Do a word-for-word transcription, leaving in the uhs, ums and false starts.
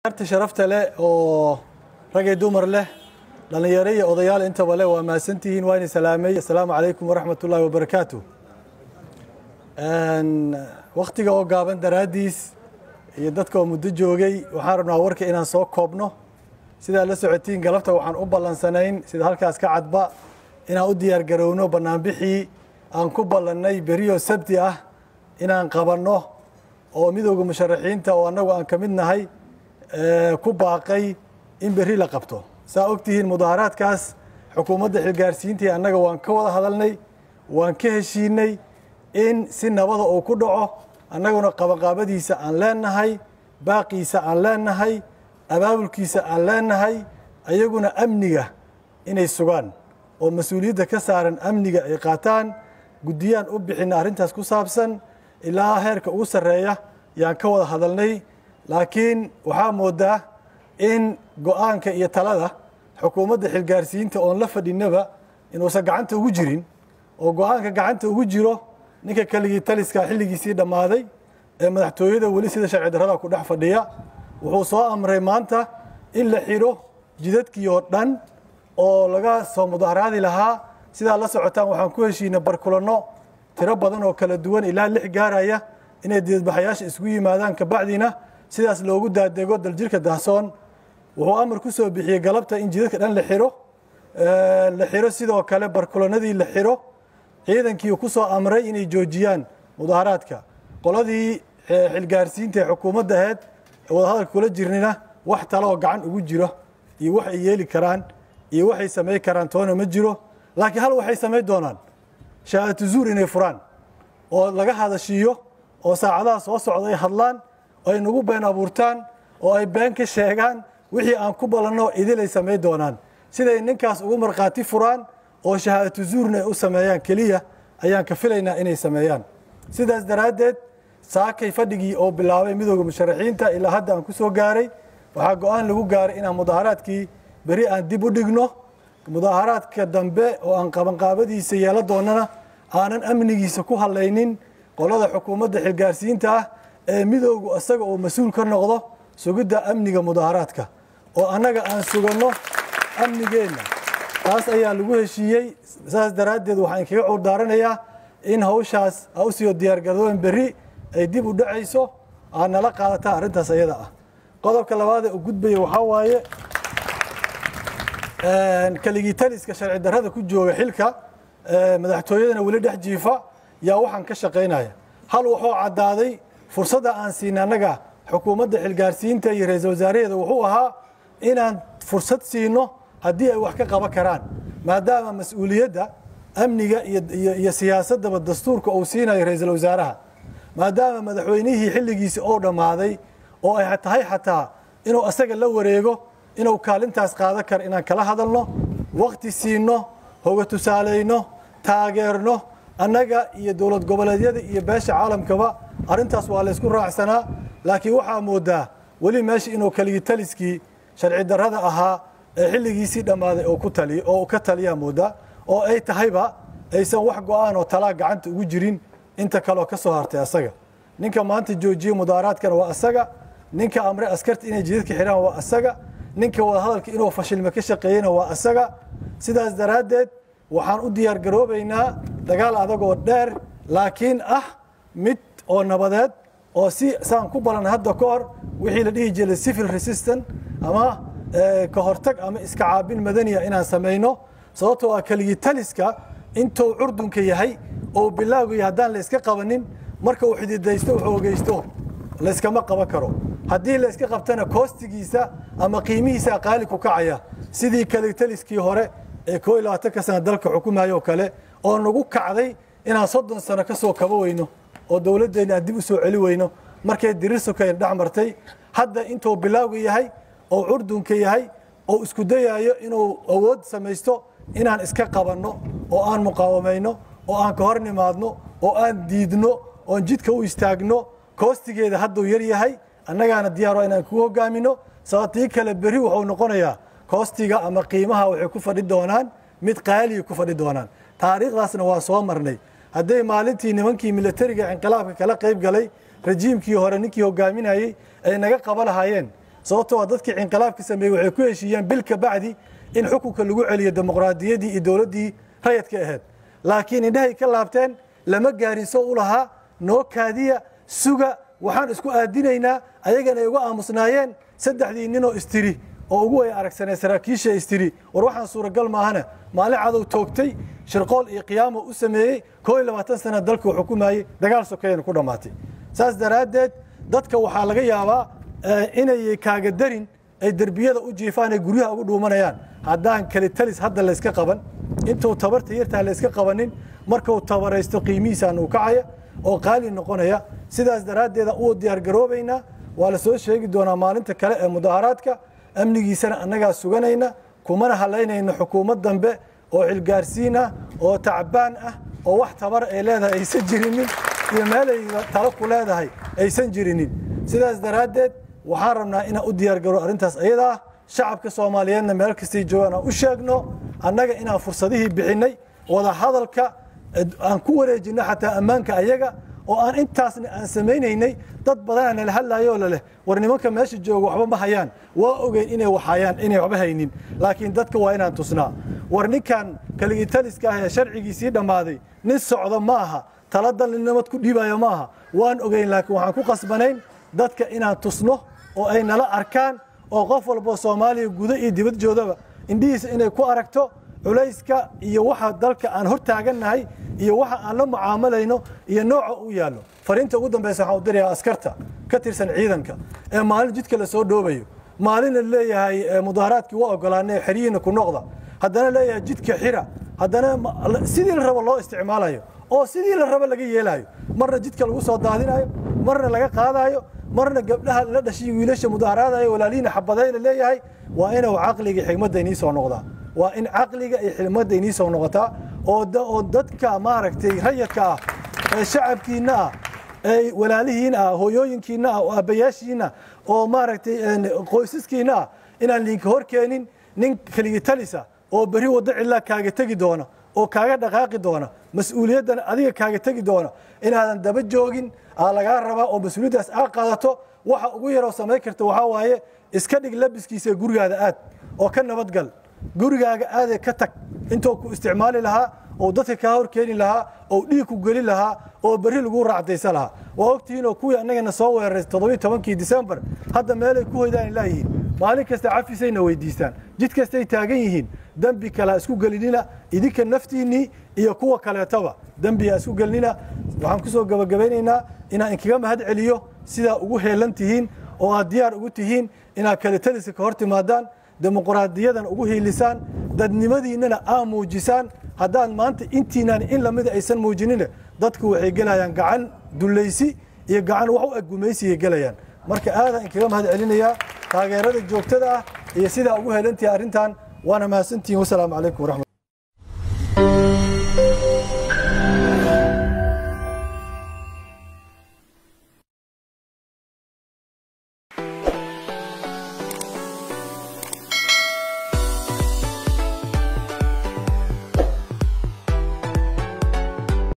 arta sharafta leh oo ragay dumar leh dhalinyaro iyo odayaal intaba leh waa maasantihiin waa inay salaamay assalaamu calaykum waraxmatullaahi wabarakaatuh waqtiga oo gaaban daraadiis iyo dadka oo muddo joogay waxaan rabnaa warka inaan soo koobno sidaa la socotiin galabta waxaan u ballansanayn sida halkaas ka cadba inaan u diyaar garowno banaanbixii aan ku ballannay beriyo sabti ah inaan qabanno oo midowga musharaxiinta oo annagu aan ka mid nahay ku baaqay in berri la qabto saa ogtihiin mudaaharaadkaas xukuumadda xilgaarsiintii annaga waan ka wada hadalnay waan ka heshiinay in si nabada uu ku dhaco annaguna qabanqaabadiisa aan leenahay baaqiisa aan leenahay abaabulkiisa aan leenahay ayaguna amniga inay sugaan oo mas-uuliyadda ka saaran amniga ay qaataan guddiyaan u bixina arrintaas ku saabsan ilaa heerka ugu sarreeya yaan ka wada hadalnay laakiin waxaa moodaa in go-aanka iyo talada xukuumadda xilgaarsiinta oon la fadhinaba inuusan gacanta ugu jirin oo go-aanka gacanta ugu jiro ninka keligii taliska xilligiisii dhammaaday ee madaxtooyada weli sida sharci darrada ku dhex fadhiya wuxuu soo amray maanta in la xidho jidadkii oo dhan oo laga soo mudaaharaadi lahaa sidaa la socotaan waxaan ku heshiinay barkulanno tiro badan oo kala duwan ilaa lix gaaraya inay dibadbaxayaasha isugu yimaadaan kabacdiina sidaas loogu daadego daljirka daahsoon wuxuu amar ku soo bixiyey galabta in jidadka dhan la xidho la xidho sidoo kale barkulanadii la xidho ciidankii ku soo amray inay joojiyaan mudaaharaadka qoladii xilgaarsiinta ee xukuumadda ahayd ee wadahadalka kula jirnina wax tale oo gacan ugu jiro iyo wax ay yeeli karaan iyo waxay samayn karaan toona ma jiro laakiin hal waxay samayn doonaan shahaadatu zuur inay furaan oo laga hadashiiyo oo saacadaha soo socda ay hadlaan oo ay nagu been abuurtaan oo ay been ka sheegaan wixii aan ku ballanno idil ay samayn doonaan siday ninkaas ugu markhaati furaan oo shahaadatu zuurna ay u sameeyaan keliya ayaan ka filaynaa inay sameeyaan sidaas daraaddeed saakay fadhigii oo bilaabay midowda musharaxiinta ilaa hadda aan ku soo gaaray waxaa go-aan lagu gaaray inaan mudaaharaadkii beri aan dib u dhigno mudaaharaadka dambe oo aan qabanqaabadiisa yeela doonana aanan amnigiisa ku hadlaynin qolada xukuumadda xilgaarsiinta ah ee midowgu isaga oo mas-uul ka noqdo sugidda amniga mudaaharaadka oo annaga aan suganno amnigeenna taas ayaa lagu heshiiyey saas daraaddeed waxaan kaga cuurdaaranayaa in hawshaas a u sii diyaargarooben berri ay dib u dhacayso aad nala qaadataa arrintaas ayada ah qodobka labaadee u gudbaya waxaa waaye keligii taliska sharci darrada ku jooga xilka madaxtooyadana weli dhex jiifa yaa waxaan ka shaqaynaya hal wuxuu caddaaday fursadda aan siina annaga xukuumadda xilgaarsiinta iyo ra-iisul wasaaraheeda wuxuu ahaa inaan fursad siino haddii ay wax ka qaban karaan maadaama mas-uuliyadda amniga iyo siyaasaddaba dastuurka uu siinayo ra-iisul wasaaraha maadaama madaxweynihii xilligiisi oo dhammaaday oo ay tahay xataa inuu asaga la wareego inuu kaalintaas qaadan karo inaan kala hadalno waqti siino hoga tusaalayno taageerno annaga iyo dowlad goboleedyada iyo beesha caalamkaba arrintaas waa laysku raacsanaa laakiin waxaa moodaa weli meesha inuu keligii taliskii sharci darrada ahaa ee xilligiisii dhammaaday oo ka taliyaa moodaa oo ay tahayba aysan wax go-aan oo talaa gacanta ugu jirin inta kaleoo ka soo hartay asaga ninka maanta joojiyey mudaaharaadkana waa asaga ninka amre askarta inay jidadka xidhaan waa asaga ninka wadahadalka inuu fashilme ka shaqeeyena waa asaga sidaas daraaddeed waxaan u diyaar garoobaynaa dagaal adag oo dheer laakiin ah mid oo nabadeed oo si saan ku balan hadda ka hor wixii la dhihi jiray civil resistant ama ka hortag ama iska caabin madaniya inaan samayno sababtoo ah keligii taliska intuu curdunka yahay oo bilaawgaya haddaan la iska qabanin marka uu xididaysto uu xoogaysto layskama qaban karo haddii la iska qabtana koostigiisa ama qiimihiisa qaali ku kacaya sidii keligii taliskii hore ee koo iyo labaatanka sana dalka xukumayo oo kale oo nagu kacday inaan soddon sano ka soo kaba weyno oo dowladdeena aan dib u soo celi weyno markay dirirsukayn dhex martay hadda intuu bilaawga yahay oo curdunka yahay oo isku dayayo inuu awood samaysto inaan iska qabanno oo aan muqaawamayno oo aan ka hor nimaadno oo aan diidno oon jidka u istaagno koostigeeda hadduu yar yahay annagaana diyaaro inaan ku hogaamino sababtii kale berri wuxuu noqonayaa koostiga ama qiimaha waxay ku fadhi doonaan mid qaaliya ku fadhi doonaan taariikhdaasna waa soo marnay hadday maalintii nimankii militariga inqilaabka kala qayb galay rajiimkii hore ninkii hogaaminayey ay naga qaba lahaayeen sababtoo ah dadkii inqilaabka sameeyay waxay ku heshiiyeen bil ka bacdi in xukunka lagu celiyo dimuqraadiyadii iyo dowladdii rayidka ahayd laakiin indhahay ka laabteen lama gaarin soo u lahaa noo kaadiya suga waxaan isku aadinaynaa ayagana ay uga aamusnaayeen saddexdii ninoo istiri oo ugu way aragsanay saraakiisha istiri war waxaan suuragal maahana maalin cadow toogtay shirqool iyo qiyaamo u sameeyey koo iyo labaatan sano dalka xukumayay dagaal sokeeyna ku dhamaatay saas daraadeed dadka waxaa laga yaabaa inay kaaga darin ay darbiyada u jiifaan ay guryaha ugu dhuumanayaan haddaan kali talis hadda la iska qaban intuu tabarta yartaa la iska qabanin markuu tabaraysto qiimihiisaan uu kacaya oo qaali noqonaya sidaas daraaddeeda uu diyaar garoobaynaa waa la soo sheegi doonaa maalinta kale ee mudaharaadka amnigiisana annagaa suganayna kumana halaynayno xukuumad dambe oo xilgaarsiin ah oo tacbaan ah oo wax tabar ay leedahay aysan jirinin iyo meel ay talo ku leedahay aysan jirinin sidaas daraaddeed waxaan rabnaa inaan u diyaar garo arrintaas ayada ah shacabka Soomaaliyeedna meel kasta joogaan u sheegno annaga inaan fursadihii bixinay wada hadalka aan ku wareejino xataa ammaanka ayaga oo aan intaasna aan sameeynay dad badan la hadlayo leh war nimanka meesha jooga waxba ma hayaan waa ogeyn inay waxayaan inay waxba haynin laakiin dadka waa inaan tusnaa war ninkan kaligii taliska ah ee sharcigiisii dhamaaday nin socdo ma aha taladan nabad ku dhiibayo ma aha waan ogeyn laakiin waxaan ku qasbanayn dadka inaan tusno oo ay nala arkaan oo qof walba Soomaaliya guud iyo dibad joodaba indhiisa inay ku aragto culayska iyo waxa dalka aan hor taaganahay iyo waxa aan la mucaamalayno iyo nooca uu yaalo fariinta ugu dambaysa waxa uu dirayaa askarta ka tirsan ciidanka ee maalin jidka la soo dhoobayo maalin leeyahay mudaharaadkii waa ogolaanay xiriina ku noqda haddana leeyahay jidka xira haddana sidii la rabo loo isticmaalayo oo sidii la rabo laga yeelayo marna jidka lagu soo daadinayo marna laga qaadayo marna gabdhaha la dhashay wiilasha mudaharaadaya walaaliina xabadayna leeyahay waa inuu caqliga xigmadda inii soo noqdaa waa in caqliga iyo xigmadda inii soo noqotaa oo dadka maaragtay rayidka ah ee shacabkiina ah ee walaalihiina ah hooyooyinkiina ah oo abayaashiina oo maaragtay qoysaskiina ah inaan linka hor keenin nin kaligii talisa oo bari wada cilaa kaaga tagi doona oo kaaga dhaqaaqi doona mas'uuliyaddan adiga kaaga tagi doona inaadan daba joogin aa laga rabaa oo mas'uuliyadaas aad qaadato waxa ugu yar oo sameey karta waxa waaye iska dhig labiskiisa gurigaada aad oo ka nabad gal gurigaaga aad ka tag intuu ku isticmaali lahaa oo dadka ka hor keeni lahaa oo dhiig ku gali lahaa oo bari lagu raacdaysan lahaa waa ogtiin oo kuwii annagana soo weeraray toddoba iyo tobankii December hadda meel ay ku hoydaan ilaahiin maalin kasta cafisayna weydiistaan jid kasta ay taagan yihiin dambi kala isku galinina idinka naftiini iyo kuwa kaleetaba dambi isku galinina waxaan ku soo gabagabaynaynaa inaan inkaga mahad celiyo sida ugu heelan tihiin oo aad diyaar ugu tihiin inaa kale talisa ka hortimaadaan dimuqraadiyadan ugu hiilisaan dadnimadiinana aa muujisaan haddaan maanta intiinaan in lamid aysan muujinin dadku waxay galayaan gacan dulaysi iyo gacan wax u eg gumaysi galayaan marka aada inkaga mahad celinayaa taageerada joogtada ah iyo sida ugu heelantii arrintan وانا ما سنتي والسلام عليكم ورحمه